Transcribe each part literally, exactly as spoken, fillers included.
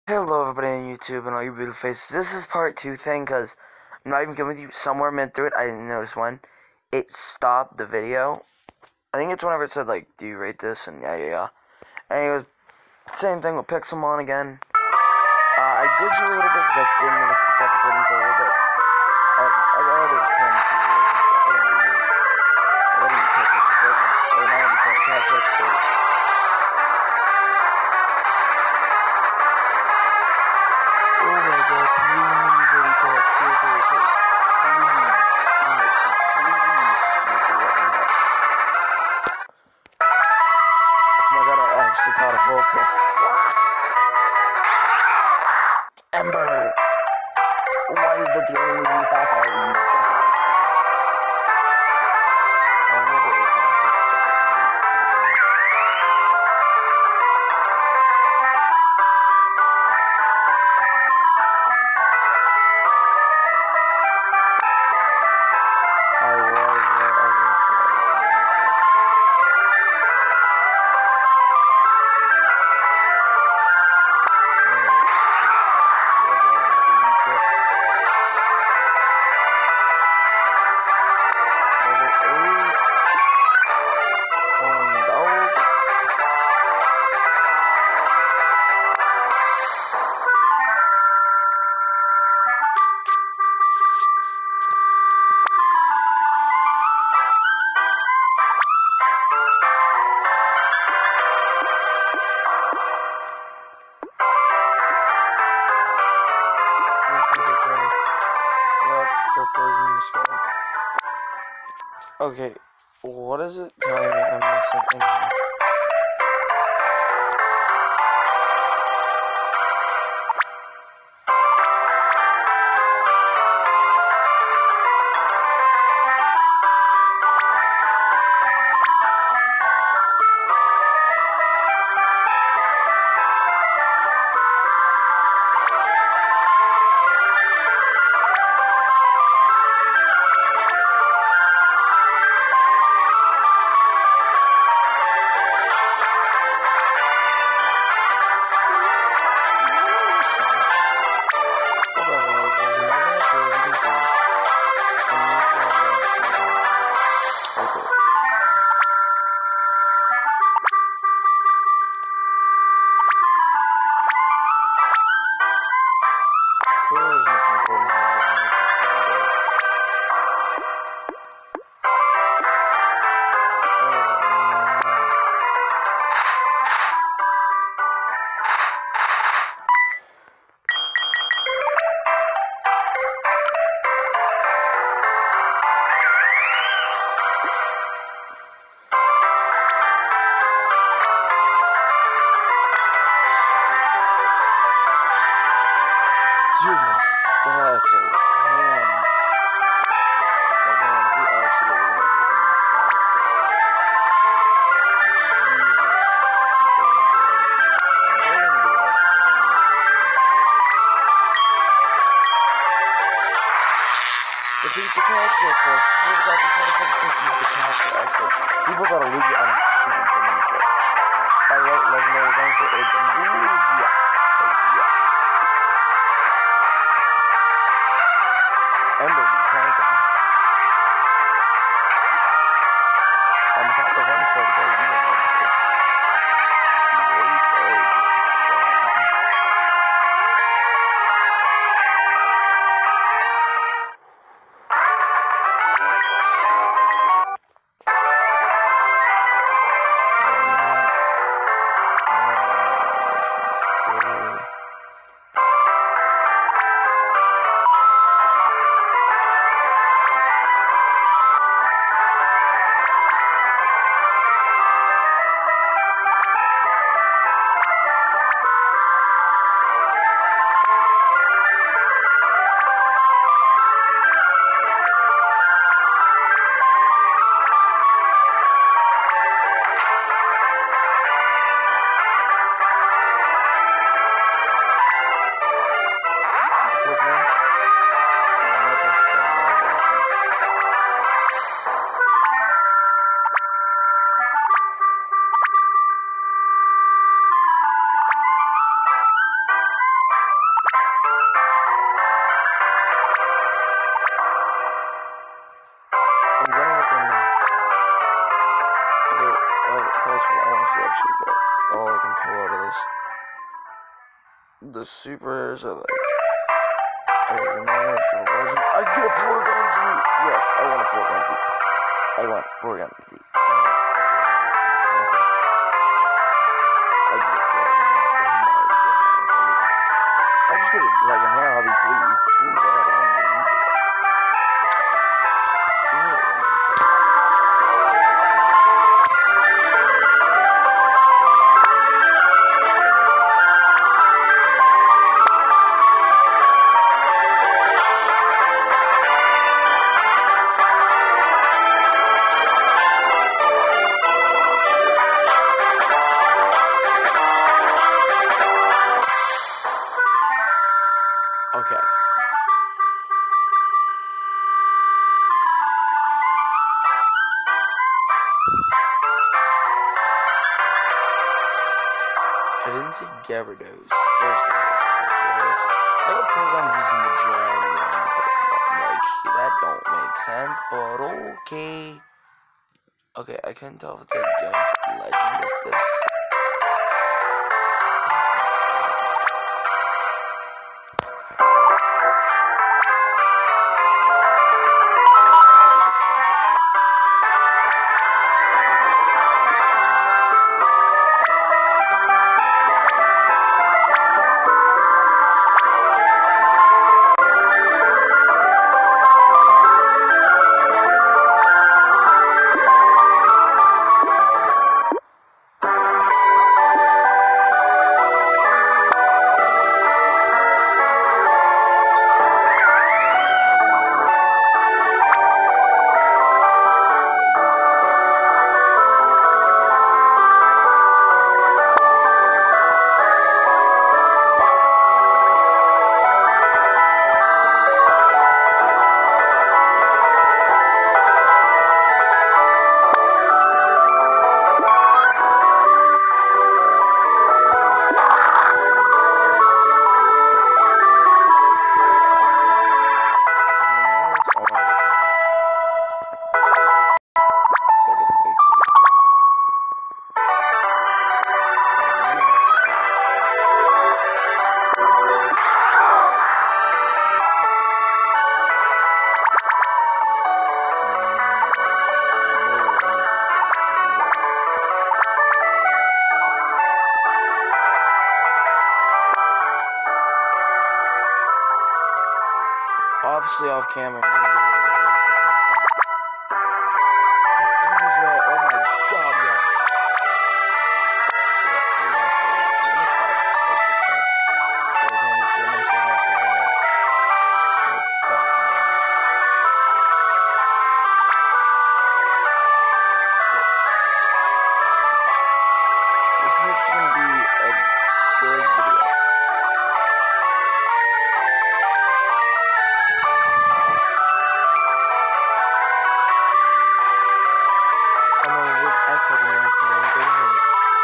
Hello everybody on YouTube and all you beautiful faces. This is part two thing because I'm not even kidding with you. Somewhere mid through it, I didn't notice when it stopped the video. I think it's whenever it said like, do you rate this? And yeah, yeah, yeah. And it was same thing with Pixelmon again. Uh, I did do a little bit because I didn't notice it stopped recording until a little bit. I, I already was trying to see videos and stuff. I didn't do much. I didn't even catch it. Or not even trying to catch it. So oh my god, please let me talk seriously, please. Please. I'm like completely used to it, what the heck. Oh my god, I actually caught a focus. Ember! Why is that the only move you have, you guys? I never opened this, so I was, uh, I guess, uh, for poisoning the skull. Okay, what is it telling me I'm missing in here? Dude, my stats are ham. But man, if we actually were gonna open my stats, like, Jesus. I'm going to do everything. Defeat the capture expert. Swear to God, this motherfucker says he's the capture expert. People gotta leave you. I'm shooting someone in the foot. By the way, legendary going for is a ooh, yeah. Yes. Ember, you can't come. I'm happy to run for the day, you don't want to. I'm really sorry. the supers are like, I don't know if the legend. I get a Porygon-Z! Yes, I want a Porygon-Z. I want Porygon-Z. I just get a dragon hair, I'll be pleased. Screw that, I don't even need the rest. You know what I'm gonna say. Okay. I didn't see Gyarados. There's Gyarados. I got Porygon's in the Dragon Pokemon. Like, that don't make sense, but okay. Okay, I couldn't tell if it's a giant legend at this. Obviously off camera, I'm gonna do a little bit of Confuse Ray, oh my god, yes. Okay, honestly, I'm gonna stop like the clip. Okay, I'm just gonna say my stuff on it. Back to this. This is actually gonna be a good video. I couldn't run for one thirty minutes.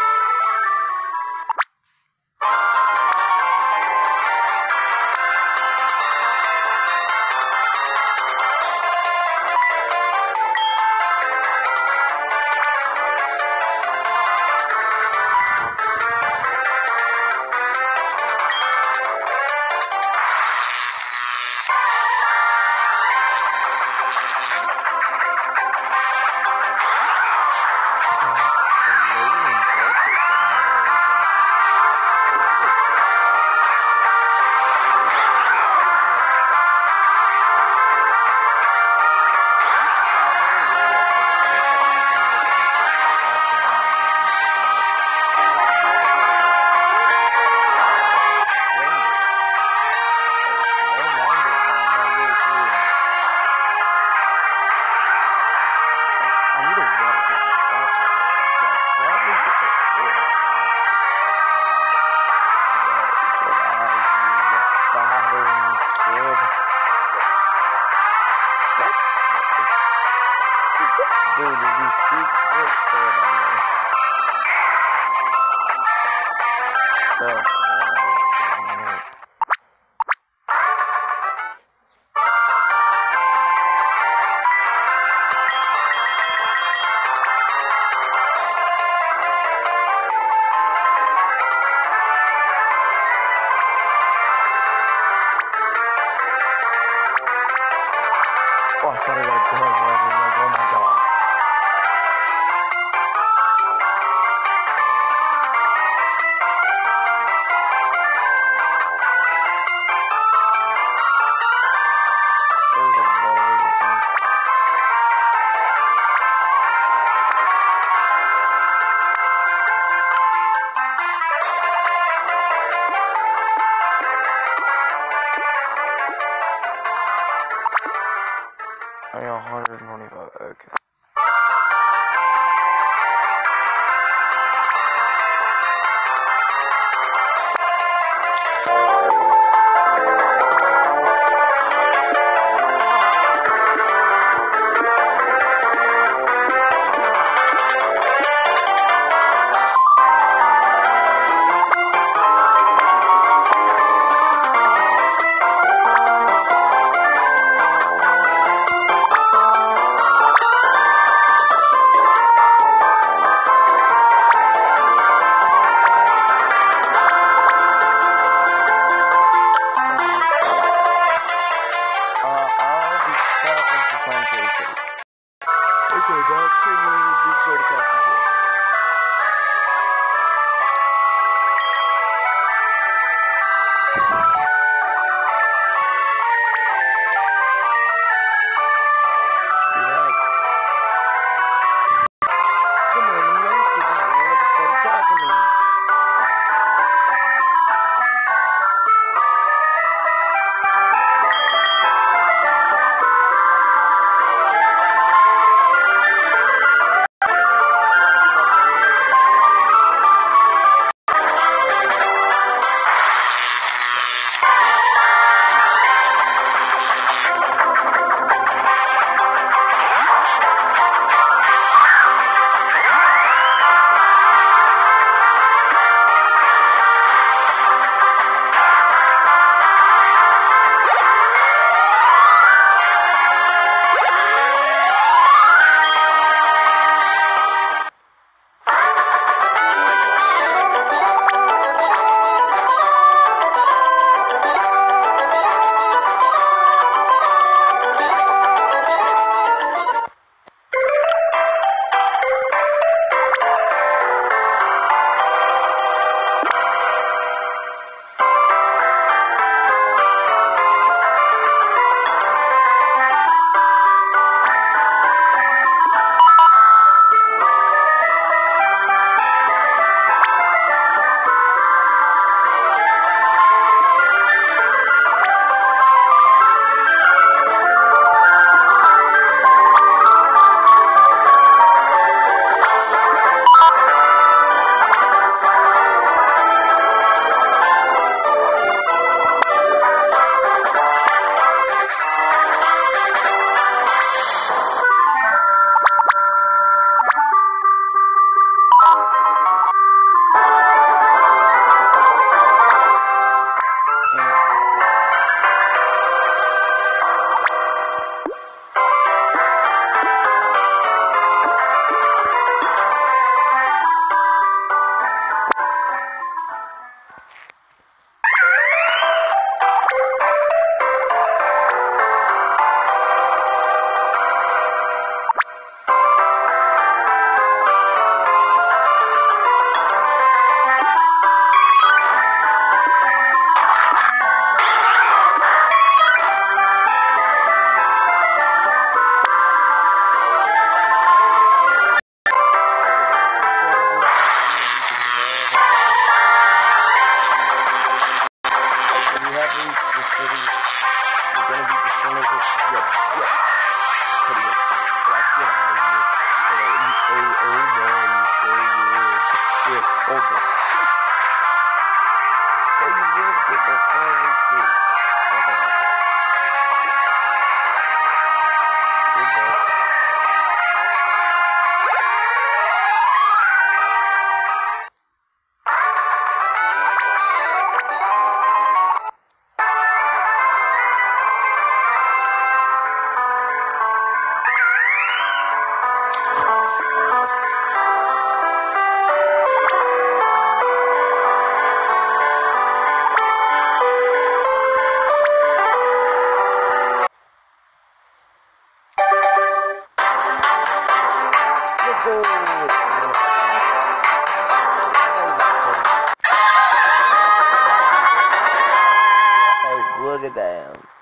Dude, did you see this sword on there? Bro. Oh, I thought I got a gun. I was like, oh my god. There's a lot of this thing. I got one hundred twenty-five, okay. Okay, back to when we started talking to us. Be back. Some random youngster just ran up and started talking to me. Damn.